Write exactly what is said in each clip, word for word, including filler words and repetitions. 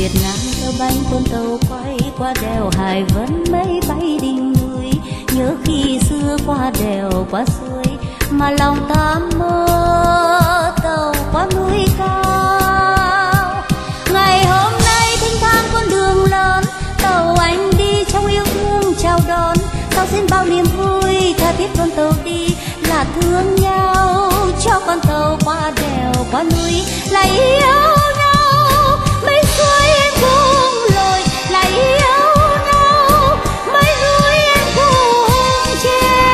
Việt Nam theo bánh con tàu quay qua đèo Hải Vân mấy bay đỉnh núi. Nhớ khi xưa qua đèo qua suối mà lòng ta mơ tàu qua núi cao. Ngày hôm nay thênh thang con đường lớn, tàu anh đi trong yêu thương chào đón. Tàu xin bao niềm vui, tha thiết con tàu đi là thương nhau. Cho con tàu qua đèo qua núi là yêu nhau. Mấy suối em cùng lội là yêu nhau. Mấy núi em cùng treo.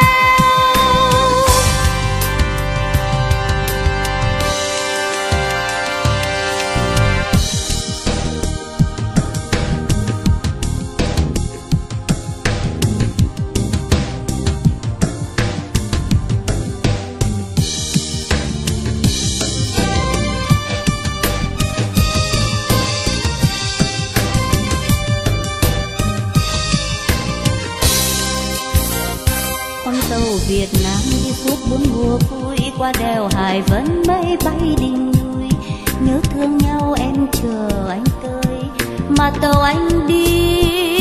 Việt Nam đi suốt bốn mùa vui qua đèo Hải Vân mấy bay đỉnh núi. Nhớ thương nhau em chờ anh tới mà tàu anh đi